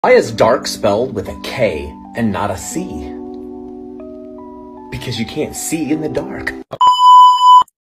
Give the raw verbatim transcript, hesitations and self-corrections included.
Why is dark spelled with a K and not a C? Because you can't see in the dark.